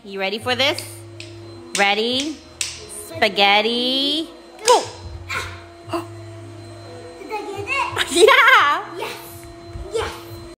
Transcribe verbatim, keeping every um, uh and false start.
You ready for this? Ready? Spaghetti. Go! Did I get it? Yeah!